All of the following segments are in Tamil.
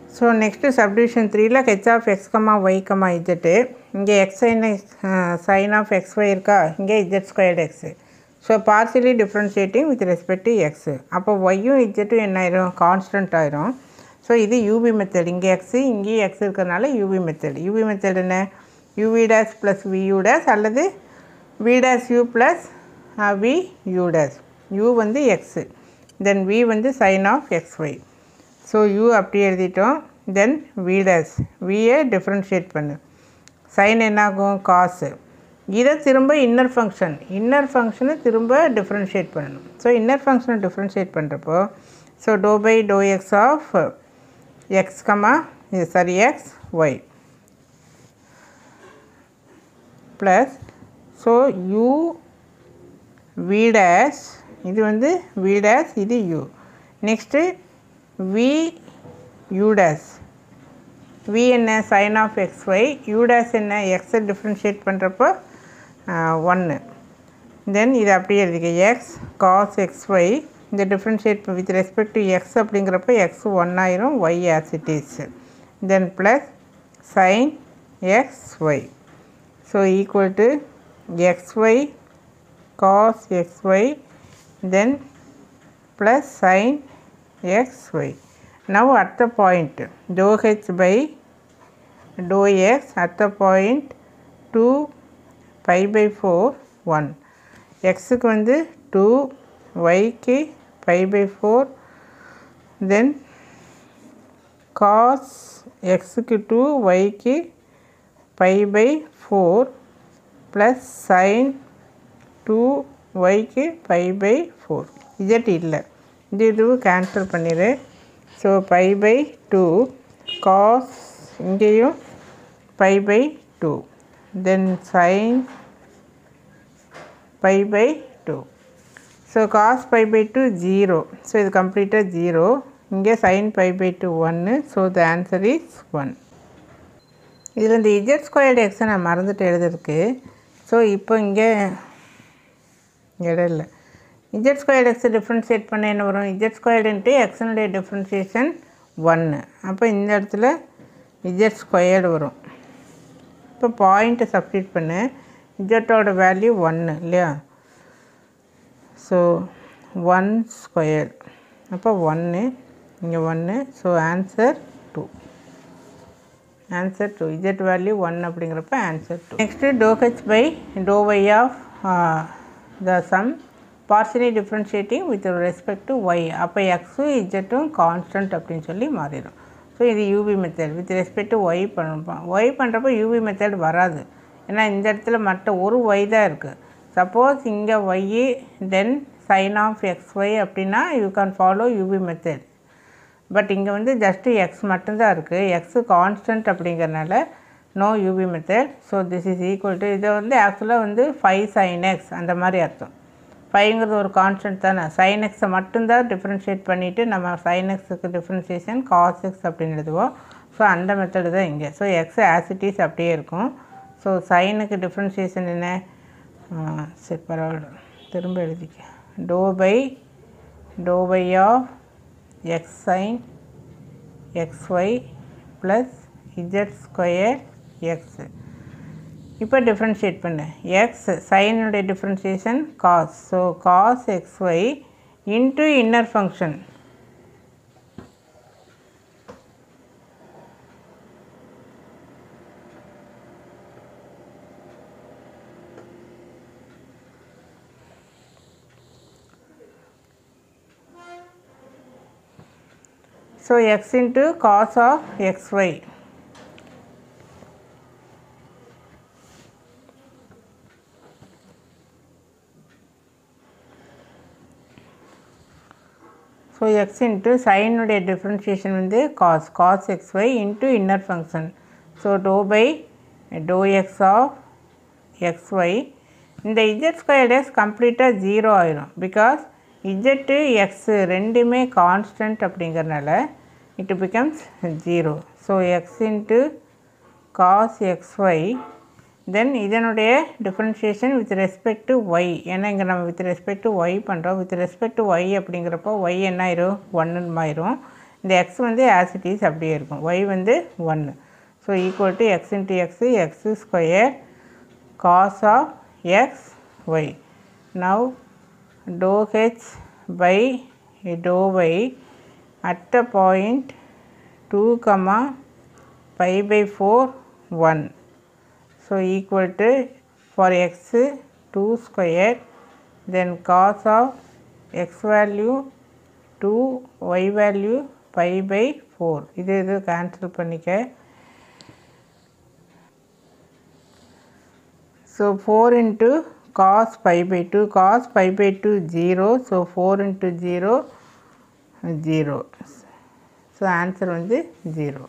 ஸோ நெக்ஸ்ட்டு சப்டிவிஷன் 3ல h of x, y, z. இங்கே x sin of xy இருக்கா, இங்கே z² x. So partially differentiating with respect to x. அப்போ yயும் zம் என்ன ஆயிரும், கான்ஸ்டன்ட் ஆயிரும். ஸோ இது யூவி மெத்தட். இங்கே x, இங்கேயும் x இருக்கிறதுனால யூவி மெத்தட். யூவி மெத்தட் என்ன, uv' ப்ளஸ் vu' அல்லது v' ப்ளஸ் vu'. u வந்து x, தென் v வந்து sin of xy. So u அப்படியே எழுதிட்டோம். தென் v', டிஃப்ரென்ஷியேட் பண்ணு. சைன் என்னாகும், காசு. இதை திரும்ப இன்னர் ஃபங்க்ஷனை திரும்ப டிஃப்ரென்ஷியேட் பண்ணணும். ஸோ இன்னர் ஃபங்க்ஷனை டிஃப்ரென்ஷியேட் பண்ணுறப்போ so ∂x of x, x, y plus so u v', இது வந்து v', இது u. நெக்ஸ்ட்டு vu', v என்ன, sin of xy, u' என்ன, x டிஃப்ரென்ஷியேட் பண்ணுறப்போ 1. தென் இது அப்படியே எழுதிக்க, x cos xy, இந்த differentiate with respect to x அப்படிங்கிறப்ப x 1 ஆயிரும், y as it is. Then plus sin xy. So equal to xy cos xy, then plus sin xy. Now at the point ∂h by ∂x at the point 2 pi by 4 1. x க்கு வந்து 2, yக்கு pi by 4, then cos xக்கு 2, yக்கு pi by 4 plus sin 2, yக்கு pi by 4. z இல்லை, இது கேன்சல் பண்ணிடு. ஸோ pi by 2 cos, இங்கேயும் pi by 2, then sin pi by 2. So cos pi by 2 0. So இது கம்ப்ளீட்டாக 0. இங்கே sin pi by 2 1. So the answer is 1. இதில் இந்த z² x நான் மறந்துட்டு எழுதுறதுக்கு. ஸோ இப்போ இங்கே இடம் இல்லை. z² x டிஃப்ரென்ஷியேட் பண்ண என்ன வரும், z² இன்ட்டு எக்ஸனுடைய டிஃப்ரென்ஷியேஷன் 1. அப்போ இந்த இடத்துல z² வரும். இப்போ பாயிண்ட்டை சப்ஸ்டிட் பண்ணு, z வேல்யூ 1 இல்லையா. ஸோ 1², அப்போ 1, இங்கே 1. So answer 2. Answer 2, z value 1 அப்படிங்கிறப்ப answer 2. Next ∂h by ∂y of the sum partially differentiating with respect to y. அப்போ எக்ஸும் இஜெட்டும் கான்ஸ்டன்ட் அப்படின்னு சொல்லி மாறிடும். ஸோ இது UV method. With respect to y பண்ணுறோம். ஒய் பண்ணுறப்போ யூவி மெத்தட் வராது, ஏன்னா இந்த இடத்துல மற்ற ஒரு ஒய் தான் இருக்குது. சப்போஸ் இங்கே y then sine of xy அப்படின்னா you can follow UV method. But இங்கே வந்து ஜஸ்ட்டு எக்ஸ் மட்டும்தான் இருக்குது, எக்ஸு கான்ஸ்டன்ட் அப்படிங்கிறனால no UV method. So this is equal to, இதை வந்து ஆக்சுவலாக வந்து 5 sin x அந்த மாதிரி அர்த்தம். 5ங்கிறது ஒரு கான்ஸ்டன்ட் தானே. sin x மட்டும்தான் டிஃப்ரென்ஷியேட் பண்ணிவிட்டு நம்ம sin xக்கு டிஃப்ரென்ஷியேஷன் cos x அப்படின்னு எழுதுவோம். ஸோ அந்த மெத்தடு தான் இங்கே. ஸோ எக்ஸ் ஆசிட்டிஸ் அப்படியே இருக்கும். ஸோ சைனுக்கு டிஃப்ரென்ஷியேஷன் என்ன, சரி பரவாயில்ல திரும்ப எழுதிக்க, ∂y of x sin xy plus z² x. இப்போ டிஃப்ரென்ஷியேட் பண்ணு, எக்ஸ் சைனுடைய differentiation cos. So cos xy into inner function. So x into cos of xy. So x into சைனுடைய டிஃப்ரென்ஷியேஷன் வந்து cos xy into inner function. So ∂x of xy. இந்த z² x கம்ப்ளீட்டாக 0 ஆயிரும், பிகாஸ் z எக்ஸு ரெண்டுமே கான்ஸ்டன்ட் அப்படிங்கிறனால it becomes 0. So x into cos xy, then இதனுடைய differentiation with respect to y. ஏன்னா இங்கே நம்ம வித் ரெஸ்பெக்ட் டு ஒய் பண்ணுறோம். வித் ரெஸ்பெக்ட் டு ஒய் அப்படிங்கிறப்போ ஒய் என்ன ஆயிரும், 1 ஆயிரும். இந்த எக்ஸ் வந்து ஆஸ் இட் இஸ் அப்படியே இருக்கும். ஒய் வந்து 1. So equal to x into x x square cos of x y. Now doe h by doe y at a point 2, pi by 4, 1. So equal to for x 2 square, then cos of x value 2, y value pi by 4. இது cancel பண்ணிக்க. So 4 into cos pi by 2, cos pi by 2 0, so 4 into 0 0. So answer வந்து 0.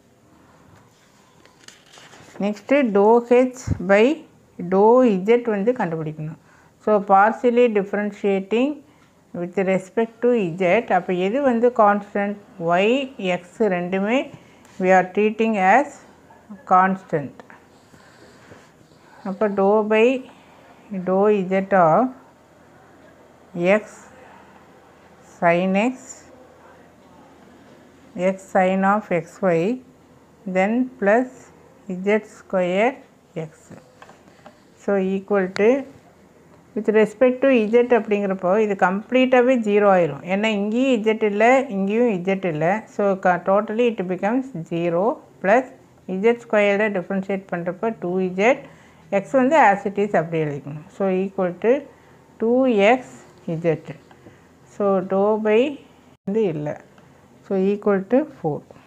Next dou h by dou z வந்து கண்டுபிடிக்கணும். So partially differentiating with respect to z, அப்போ எது வந்து constant? y, x ரெண்டுமே we are treating as constant. அப்போ dou by dou z of x sin x sin of xy then plus z square x. So equal to with respect to z அப்படிங்கிறப்போ இது கம்ப்ளீட்டாகவே 0 ஆயிரும். ஏன்னா இங்கேயும் z இல்லை இங்கேயும் z இல்லை. So totally it becomes 0 plus z ஸ்கொயரை டிஃப்ரென்ஷியேட் பண்ணுறப்போ 2z, x வந்து ஆஸ் இட் இஸ் அப்படி எழுதிக்கணும். So equal to 2xz. So doe by வந்து இல்லை. So equal to 4.